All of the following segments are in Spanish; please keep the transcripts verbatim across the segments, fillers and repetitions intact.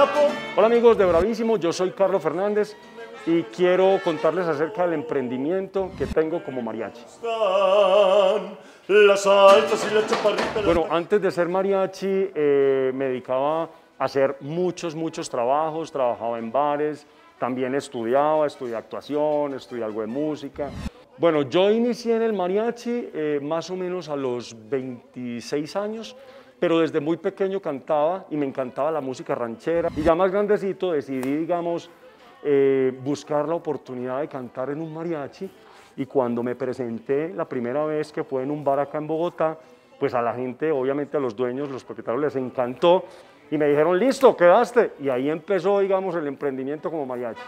Hola amigos de Bravísimo, yo soy Carlos Fernández y quiero contarles acerca del emprendimiento que tengo como mariachi. Bueno, antes de ser mariachi eh, me dedicaba a hacer muchos, muchos trabajos, trabajaba en bares, también estudiaba, estudié actuación, estudié algo de música. Bueno, yo inicié en el mariachi eh, más o menos a los veintiséis años, pero desde muy pequeño cantaba y me encantaba la música ranchera. Y ya más grandecito decidí, digamos, eh, buscar la oportunidad de cantar en un mariachi. Y cuando me presenté la primera vez, que fue en un bar acá en Bogotá, pues a la gente, obviamente a los dueños, los propietarios les encantó y me dijeron, listo, quedaste. Y ahí empezó, digamos, el emprendimiento como mariachi.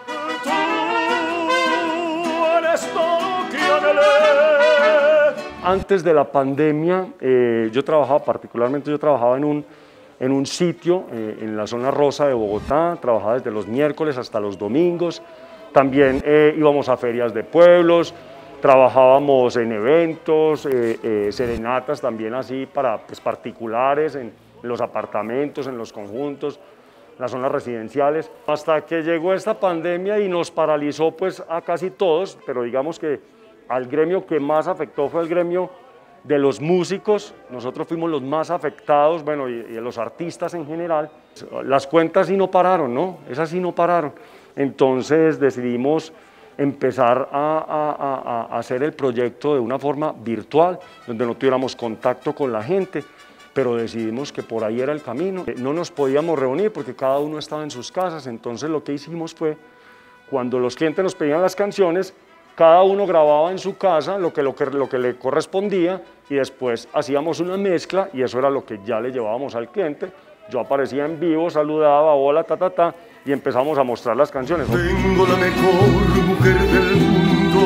Antes de la pandemia, eh, yo trabajaba, particularmente yo trabajaba en un, en un sitio eh, en la zona rosa de Bogotá, trabajaba desde los miércoles hasta los domingos, también eh, íbamos a ferias de pueblos, trabajábamos en eventos, eh, eh, serenatas también así para pues, particulares, en, en los apartamentos, en los conjuntos, las zonas residenciales, hasta que llegó esta pandemia y nos paralizó pues a casi todos, pero digamos que al gremio que más afectó fue el gremio de los músicos. Nosotros fuimos los más afectados, bueno, y, y los artistas en general. Las cuentas sí no pararon, ¿no? Esas sí no pararon. Entonces decidimos empezar a, a, a, a hacer el proyecto de una forma virtual, donde no tuviéramos contacto con la gente, pero decidimos que por ahí era el camino. No nos podíamos reunir porque cada uno estaba en sus casas, entonces lo que hicimos fue, cuando los clientes nos pedían las canciones, cada uno grababa en su casa lo que, lo, que, lo que le correspondía y después hacíamos una mezcla y eso era lo que ya le llevábamos al cliente. Yo aparecía en vivo, saludaba, hola, ta, ta, ta, y empezamos a mostrar las canciones. Tengo la mejor mujer del mundo,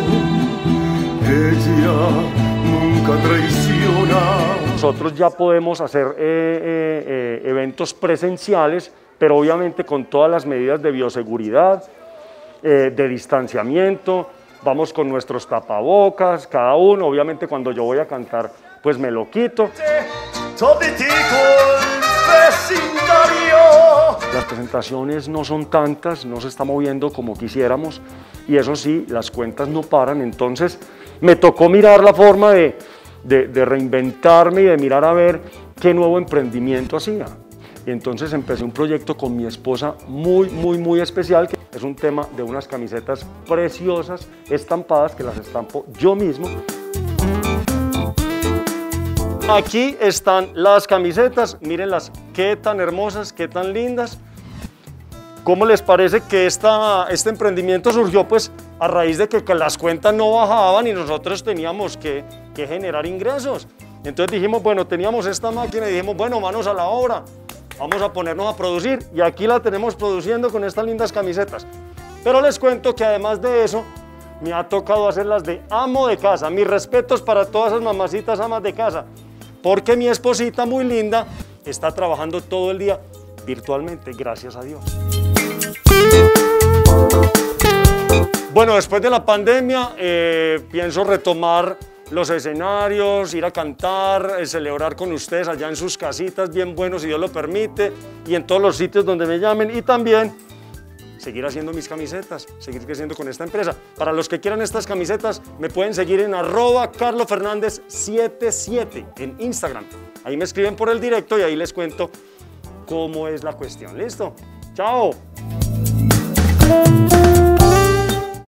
ella nunca traiciona. Nosotros ya podemos hacer eh, eh, eh, eventos presenciales, pero obviamente con todas las medidas de bioseguridad, eh, de distanciamiento. Vamos con nuestros tapabocas, cada uno, obviamente cuando yo voy a cantar, pues me lo quito. Las presentaciones no son tantas, no se está moviendo como quisiéramos, y eso sí, las cuentas no paran, entonces me tocó mirar la forma de, de, de reinventarme y de mirar a ver qué nuevo emprendimiento hacía. Y entonces empecé un proyecto con mi esposa muy, muy, muy especial, que es un tema de unas camisetas preciosas, estampadas, que las estampo yo mismo. Aquí están las camisetas, mírenlas, qué tan hermosas, qué tan lindas. ¿Cómo les parece que esta, este emprendimiento surgió? Pues a raíz de que, que las cuentas no bajaban y nosotros teníamos que, que generar ingresos. Entonces dijimos, bueno, teníamos esta máquina y dijimos, bueno, manos a la obra. Vamos a ponernos a producir y aquí la tenemos produciendo con estas lindas camisetas. Pero les cuento que además de eso, me ha tocado hacerlas de amo de casa. Mis respetos para todas esas mamacitas amas de casa, porque mi esposita muy linda está trabajando todo el día virtualmente, gracias a Dios. Bueno, después de la pandemia eh, pienso retomar los escenarios, ir a cantar, eh, celebrar con ustedes allá en sus casitas bien buenos si Dios lo permite y en todos los sitios donde me llamen, y también seguir haciendo mis camisetas, seguir creciendo con esta empresa. Para los que quieran estas camisetas me pueden seguir en arroba carlos fernández setenta y siete en Instagram. Ahí me escriben por el directo y ahí les cuento cómo es la cuestión. ¿Listo? ¡Chao!